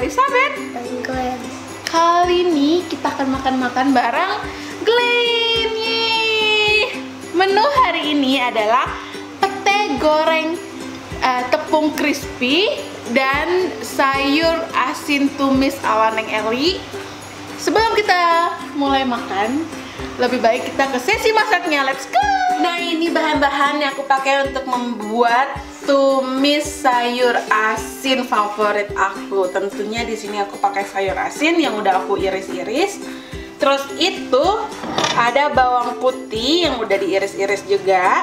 Elizabeth dan Glenn. Kali ini kita akan makan-makan bareng Glenn. Yeay. Menu hari ini adalah pete goreng tepung crispy dan sayur asin tumis ala Neng Eli. Sebelum kita mulai makan, lebih baik kita ke sesi masaknya. Let's go. Nah, ini bahan-bahan yang aku pakai untuk membuat tumis sayur asin favorit aku. Tentunya di sini aku pakai sayur asin yang udah aku iris-iris. Terus itu ada bawang putih yang udah diiris-iris juga.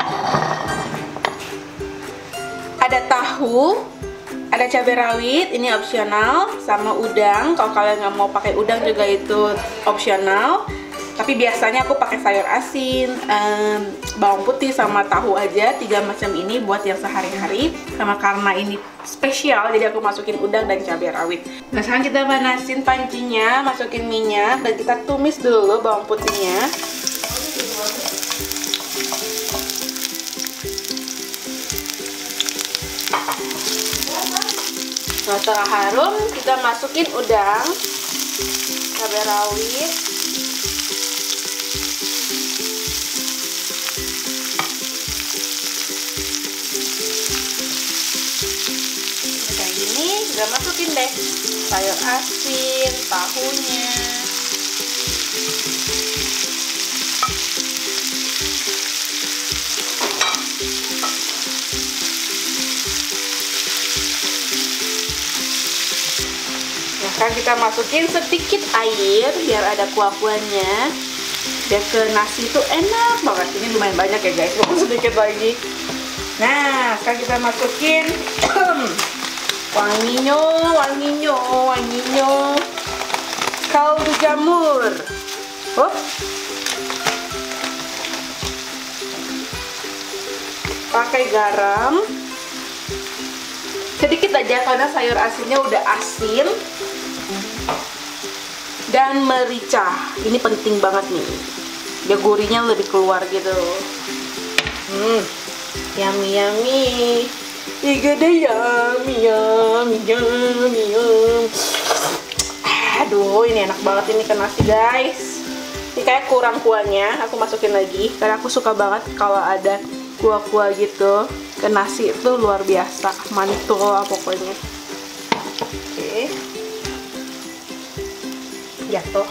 Ada tahu, ada cabai rawit, ini opsional, sama udang. Kalau kalian nggak mau pakai udang juga itu opsional. Tapi biasanya aku pakai sayur asin, bawang putih sama tahu aja. 3 macam ini buat yang sehari-hari. Sama karena ini spesial, jadi aku masukin udang dan cabai rawit. Nah, sekarang kita panasin pancinya, masukin minyak, dan kita tumis dulu bawang putihnya. Nah, setelah harum, kita masukin udang, cabai rawit, kayak gini. Udah masukin deh sayur asin, tahunya. Sekarang kita masukin sedikit air biar ada kuah-kuahnya. Biar ke nasi itu enak banget. Ini lumayan banyak ya guys, sedikit lagi. Nah, sekarang kita masukin wanginya kaldu jamur. Pakai garam sedikit aja karena sayur asinnya udah asin. Dan merica, ini penting banget nih, biar gurihnya lebih keluar gitu. Yummy yummy, igede yummy yummy yummy yum. Aduh, ini enak banget ini ke nasi guys. Ini kayak kurang kuahnya, aku masukin lagi karena aku suka banget kalau ada kuah-kuah gitu ke nasi, itu luar biasa, mantul lah pokoknya. Oke. Jatuh.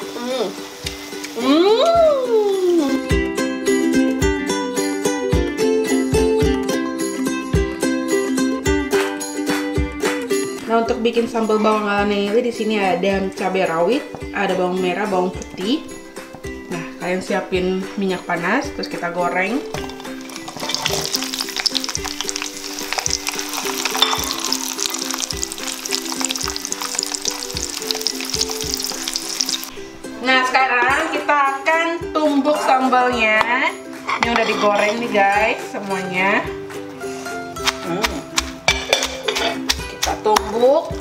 Nah, untuk bikin sambal bawang ala Neng Eli di sini ada cabai rawit, ada bawang merah, bawang putih. Nah, kalian siapin minyak panas, terus kita goreng. Nah, sekarang kita akan tumbuk sambalnya. Ini udah digoreng nih guys, semuanya. Kita tumbuk.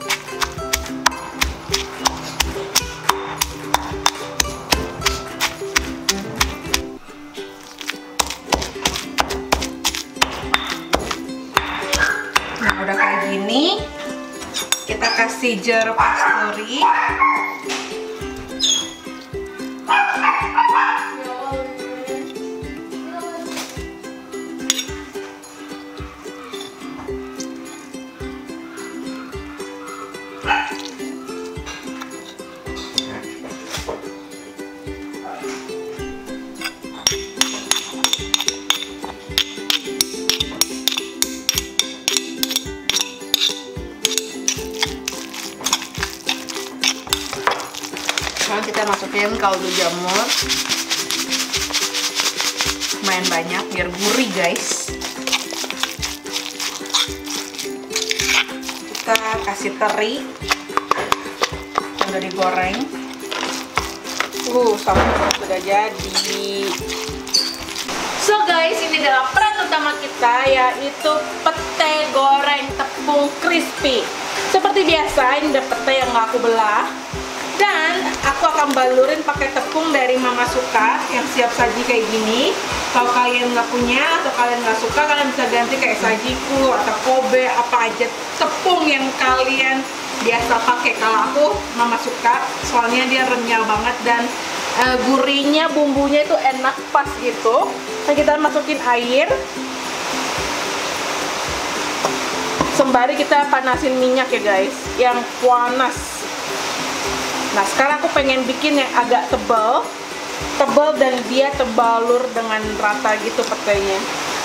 Nah, udah kayak gini. Kita kasih jeruk pasturi. Sekarang kita masukin kaldu jamur, lumayan banyak biar gurih guys. Kita kasih teri yang udah digoreng. Sambal sudah jadi. So guys, ini adalah peran utama kita, yaitu pete goreng tepung crispy. Seperti biasa, ini ada pete yang gak aku belah. Dan aku akan balurin pakai tepung dari Mama Suka yang siap saji kayak gini. Kalau kalian nggak punya atau kalian nggak suka, kalian bisa ganti kayak sajiku atau Kobe, apa aja tepung yang kalian biasa pakai. Kalau aku mama suka, soalnya dia renyah banget dan gurihnya, bumbunya itu enak pas gitu. Nah, kita masukin air. Sembari kita panasin minyak ya guys, yang panas. Nah, sekarang aku pengen bikin yang agak tebal dan dia terbalur dengan rata gitu petainya.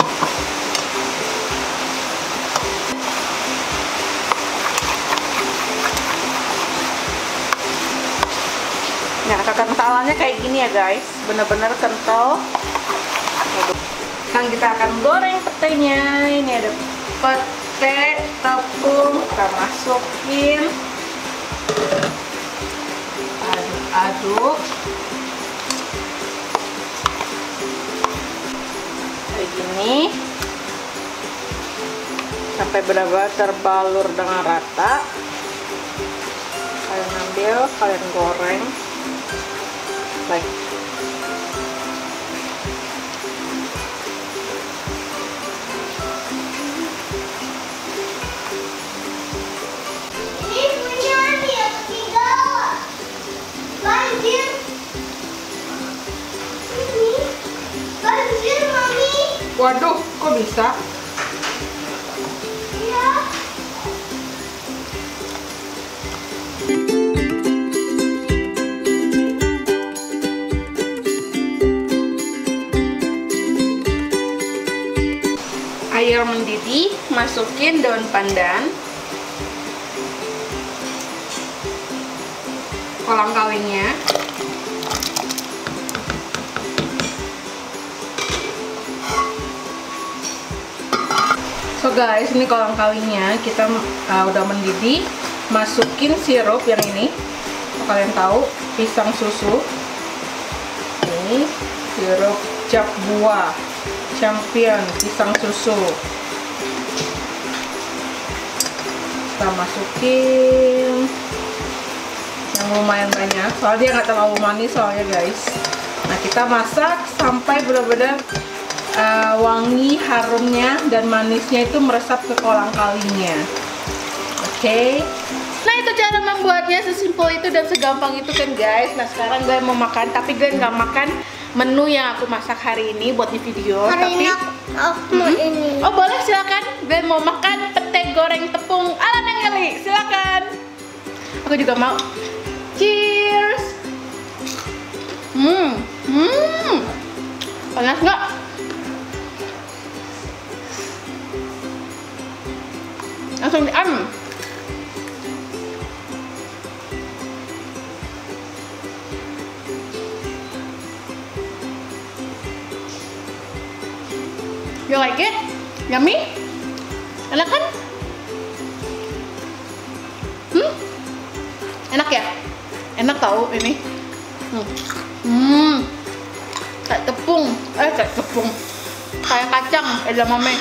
Nah, kekentalannya kayak gini ya guys, bener-bener kental. Sekarang kita akan goreng petainya. Ini ada pete, tepung, kita masukin, aduk-aduk kayak gini sampai benar-benar terbalur dengan rata. Kalian ambil, kalian goreng baik. Ini punya dia ketiga. Banjir. Ini banjir, Mami. Waduh, kok bisa? Ya. Air mendidih, masukin daun pandan, kolang kawingnya, so guys, ini kolang kawingnya kita udah mendidih. Masukin sirup yang ini, kalian tahu, pisang susu. Ini sirup cap buah champion pisang susu. Kita masukin yang lumayan banyak, soalnya dia nggak terlalu manis soalnya guys. Nah, kita masak sampai benar-benar wangi, harumnya dan manisnya itu meresap ke kolang kawingnya. Oke. Nah, itu cara membuatnya, sesimpel itu dan segampang itu kan guys. Nah, sekarang Glenn mau makan, tapi Glenn nggak makan menu yang aku masak hari ini buat di video. Hari ini aku mau ini. Oh, boleh, silakan. Glenn mau makan pete goreng tepung ala Neng Eli. Silakan. Aku juga mau. Cheers. Panas nggak? Langsung diam. You like it? Yummy? Enak kan? Enak ya? Enak tahu ini. Kayak tepung. Kayak tepung. Kayak kacang edamame.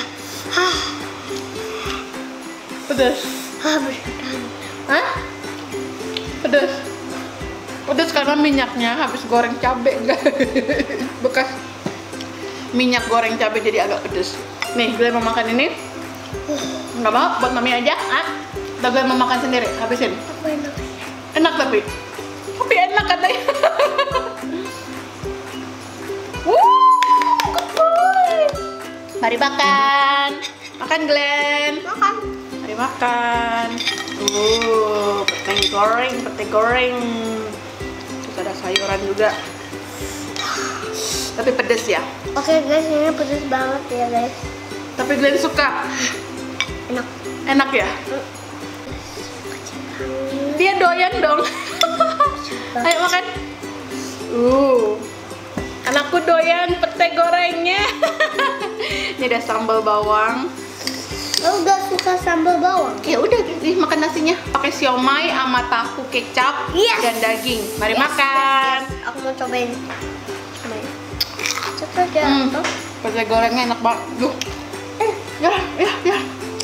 Pedas. Hah? Pedas. Pedas karena minyaknya habis goreng cabai, guys. Bekas minyak goreng cabai jadi agak pedes. Nih, Glenn mau makan ini. Nggak mau, buat mami aja. Udah Glenn mau makan sendiri, habisin. Aku enak. Enak tapi enak katanya. Mari makan. Makan Glenn. Makan. Mari makan. Pete goreng. Terus ada sayuran juga. Tapi pedes ya. Oke guys, ini pedas banget ya guys. Tapi Glenn suka. Enak. Enak ya? Dia doyan dong. Ayo makan. Anakku doyan pete gorengnya. Ini ada sambal bawang. Lo udah suka sambal bawang? Ya udah, makan nasinya. Pakai siomay sama tahu kecap dan daging. Mari makan. Yes. Aku mau cobain. Coba aja. Pete gorengnya enak banget. Duh. Ya.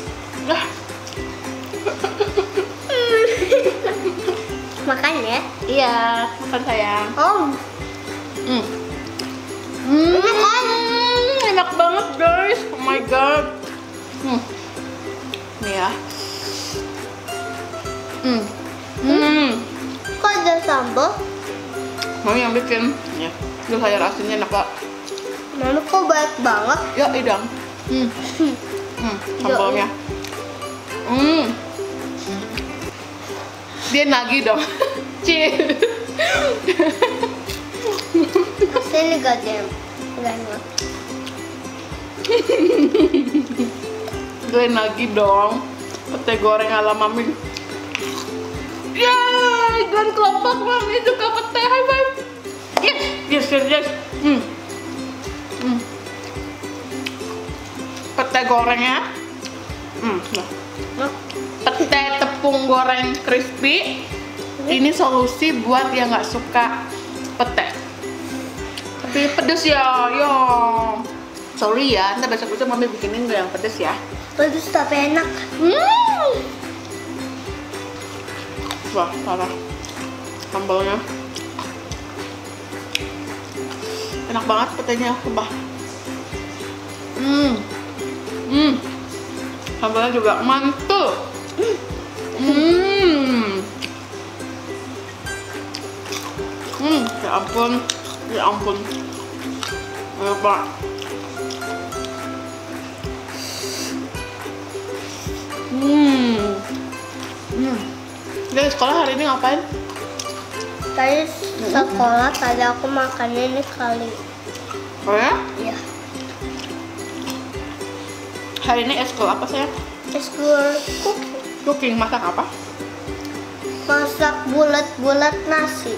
Makan ya? Iya, makan sayang. Enak banget guys. Oh my god. Nih ya. sambal. Mami yang bikin. Ya, itu sayur asinnya enak banget. Mami kok baik banget. Ya, idang. Sambalnya. Dia nagih dong. Cih. Asli gak ada. Gak enak. Gue nagih dong. Pete goreng ala Mami. Yeay, dan kelompok Mami juga pete. High five. Yes. Pete gorengnya. Nah. Pete tepung goreng crispy. Ini solusi buat yang nggak suka pete. Tapi pedes ya, yo. Sorry ya, ntar besok-besok Mami bikinin gue yang pedes ya. Pedes tapi enak. Wah, parah. Sambalnya enak banget, petenya sumpah. Sambalnya juga mantul. Ya ampun. Enak banget. Dari sekolah hari ini ngapain? Tadi sekolah tadi aku makan ini kali. Oh ya? Iya. Hari ini eskul apa sayang? Eskul Cooking, masak apa? masak bulat-bulat nasi.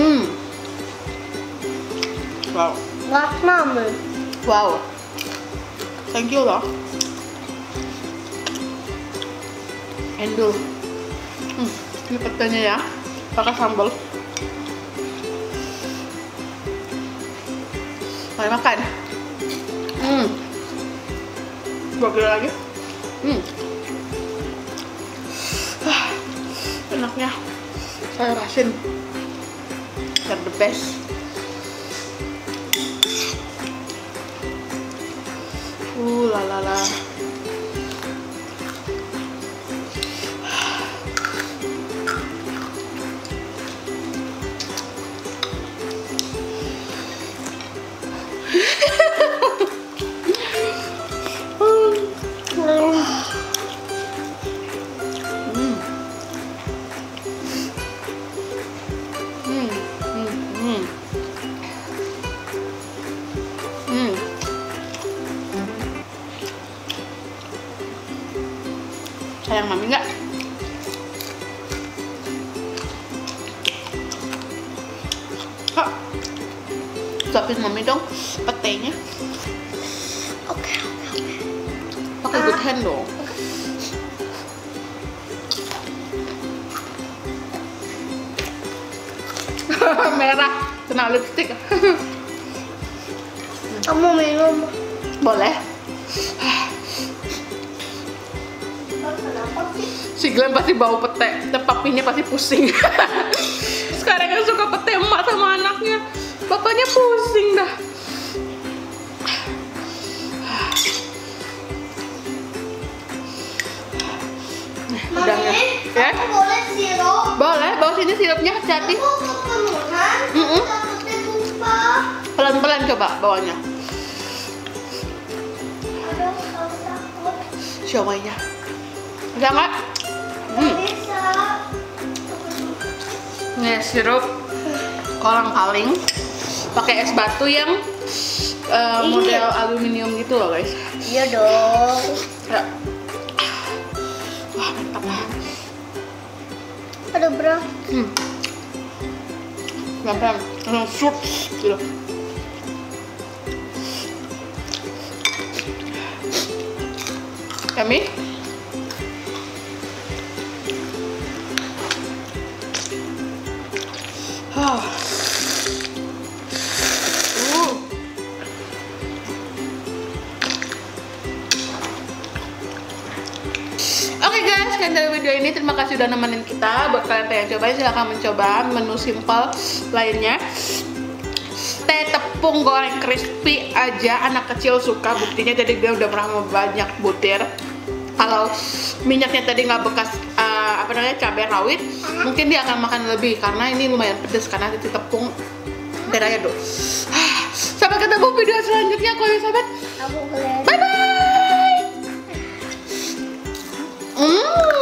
Wow. Buat mami. Wow. Thank you loh. Endul. Ini petenya ya. Pakai sambal. Mari makan. Dua kilo lagi. Enaknya sayur asin. They're the best. La la la. Sayang mami nggak? Kak, suapin mami dong petenya. Oke. Pakai good hand dong. Merah, kena lipstick. Kamu minum? Boleh. Si Glenn pasti bau pete, dan papinya pasti pusing. Sekarang yang suka pete emak sama anaknya, bapaknya pusing dah. Udangnya, ya? Boleh sirup? Boleh, bawa sini sirupnya, hati-hati. Aku kepenuhan, takutnya tumpah. Pelan-pelan coba bawanya. Aduh, aku takut. Siomanya. Bisa nggak? Bisa. Nih sirup kolang-kaling pakai es batu yang model aluminium gitu loh guys. Iya dong. Ya. Wah mantap. Ada berat. Pelan-pelan, langsung shoot gitu. Yummy. Oke guys, sekian dari video ini. Terima kasih udah nemenin kita. Buat kalian yang cobain, silahkan mencoba menu simple lainnya. Teh tepung goreng crispy aja anak kecil suka. Buktinya tadi dia udah pernah banyak butir. Kalau minyaknya tadi nggak bekas apa namanya cabai rawit, mungkin dia akan makan lebih karena ini lumayan pedas karena itu tepung beraya. Sampai ketemu video selanjutnya, Koyo sahabat. Aku kelihatan. Bye bye.